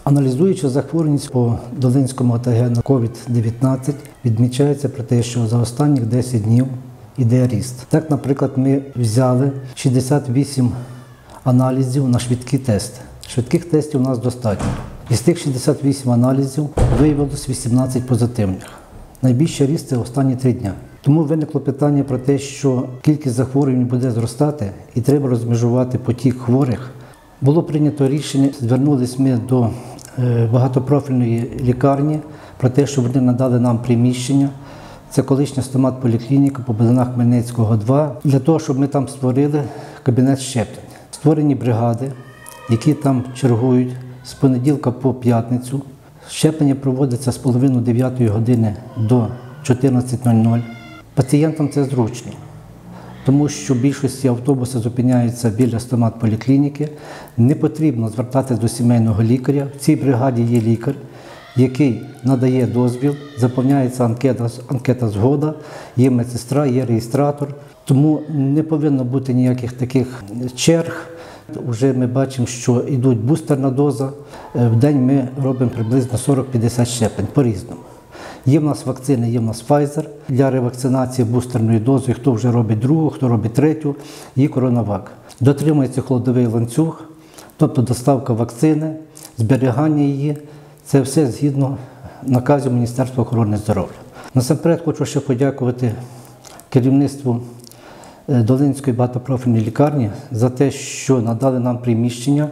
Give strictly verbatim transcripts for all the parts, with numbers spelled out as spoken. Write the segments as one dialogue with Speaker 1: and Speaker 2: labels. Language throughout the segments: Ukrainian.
Speaker 1: Аналізуючи захворюваність по Долинському ОТГ на ковід дев'ятнадцять, відмічається про те, що за останні десять днів іде ріст. Так, наприклад, ми взяли шістдесят вісім аналізів на швидкі тести. Швидких тестів у нас достатньо. Із тих шістдесят вісім аналізів виявилось вісімнадцять позитивних. Найбільший ріст – це останні три дні. Тому виникло питання про те, що кількість захворювань буде зростати і треба розмежувати потік хворих. Було прийнято рішення, звернулись ми до багатопрофільної лікарні про те, що вони надали нам приміщення. Це колишня стомат-поліклініка по Богдана Хмельницького, два, для того, щоб ми там створили кабінет щеплень. Створені бригади, які там чергують з понеділка по п'ятницю. Щеплення проводиться з половини дев'ятої години до чотирнадцятої нуль нуль. Пацієнтам це зручно, тому що більшості автобуси зупиняються біля стомат-поліклініки. Не потрібно звертатися до сімейного лікаря. В цій бригаді є лікар, який надає дозвіл, заповняється анкета, анкета згода, є медсестра, є реєстратор. Тому не повинно бути ніяких таких черг. Уже ми бачимо, що йдуть бустерна доза. В день ми робимо приблизно сорок-п'ятдесят щеплень по-різному. Є в нас вакцини, є в нас Pfizer для ревакцинації бустерною дозою. Хто вже робить другу, хто робить третю, є Коронавак. Дотримується холодовий ланцюг, тобто доставка вакцини, зберігання її. Це все згідно наказів Міністерства охорони здоров'я. Насамперед хочу ще подякувати керівництву Долинської багатопрофільної лікарні за те, що надали нам приміщення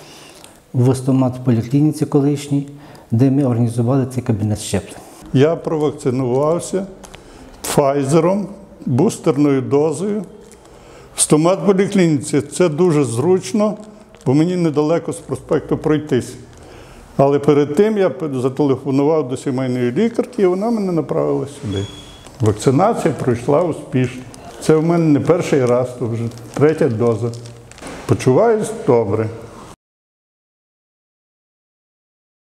Speaker 1: в стомат-поліклініці колишній, де ми організували цей кабінет щеплень.
Speaker 2: Я провакцинувався Pfizer, бустерною дозою. В стомат-поліклініці це дуже зручно, бо мені недалеко з проспекту пройтись. Але перед тим я зателефонував до сімейної лікарки, і вона мене направила сюди. Вакцинація пройшла успішно. Це в мене не перший раз, то вже третя доза. Почуваюсь добре.